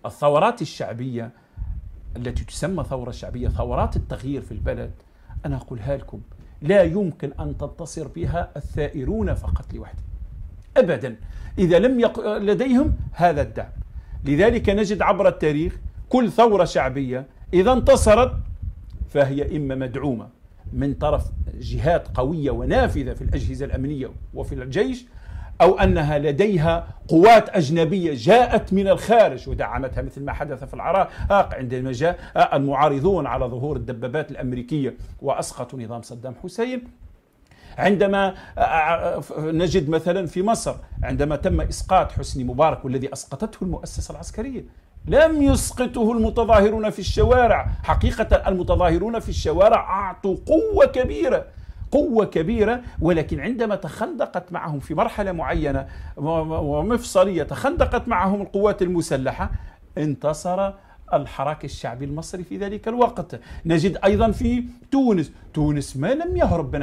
الثورات الشعبية التي تسمى ثورة شعبية، ثورات التغيير في البلد، أنا أقولها لكم لا يمكن أن تنتصر بها الثائرون فقط لوحدهم أبدا إذا لم لديهم هذا الدعم. لذلك نجد عبر التاريخ كل ثورة شعبية إذا انتصرت فهي إما مدعومة من طرف جهات قوية ونافذة في الأجهزة الأمنية وفي الجيش، أو أنها لديها قوات أجنبية جاءت من الخارج ودعمتها، مثل ما حدث في العراق عندما جاء المعارضون على ظهور الدبابات الأمريكية وأسقطوا نظام صدام حسين. عندما نجد مثلا في مصر عندما تم إسقاط حسني مبارك والذي أسقطته المؤسسة العسكرية، لم يسقطه المتظاهرون في الشوارع. حقيقة المتظاهرون في الشوارع أعطوا قوة كبيرة، ولكن عندما تخندقت معهم في مرحلة معينة ومفصلية، تخندقت معهم القوات المسلحة، انتصر الحراك الشعبي المصري في ذلك الوقت. نجد أيضا في تونس ما لم يهرب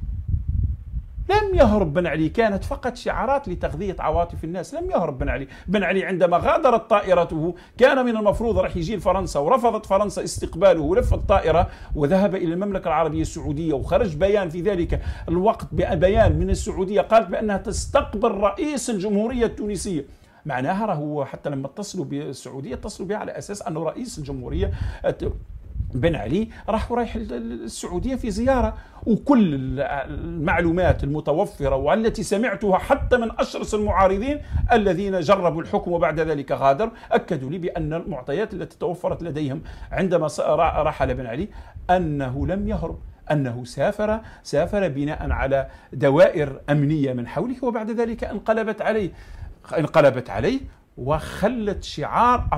بن علي، كانت فقط شعارات لتغذية عواطف الناس. لم يهرب بن علي عندما غادرت طائرته كان من المفروض راح يجي لفرنسا، ورفضت فرنسا استقباله ولف الطائرة وذهب إلى المملكة العربية السعودية، وخرج بيان في ذلك الوقت، بيان من السعودية قالت بأنها تستقبل رئيس الجمهورية التونسية. معناها هو حتى لما اتصلوا بالسعودية اتصلوا بها على أساس أنه رئيس الجمهورية بن علي رايح السعودية في زيارة. وكل المعلومات المتوفرة والتي سمعتها حتى من أشرس المعارضين الذين جربوا الحكم وبعد ذلك غادر، أكدوا لي بأن المعطيات التي توفرت لديهم عندما رحل بن علي أنه لم يهرب، أنه سافر بناء على دوائر أمنية من حوله، وبعد ذلك انقلبت عليه وخلت شعار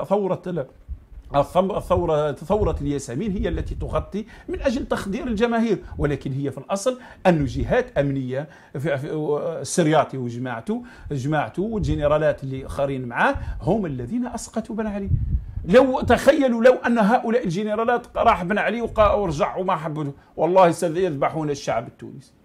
ثورة الياسمين هي التي تغطي من أجل تخدير الجماهير، ولكن هي في الأصل أن جهات أمنية السرياطي وجماعته والجنرالات اللي آخرين معاه هم الذين أسقطوا بن علي. تخيلوا لو أن هؤلاء الجنرالات راح بن علي ورجعوا ما حبوا، والله سيذبحون الشعب التونسي.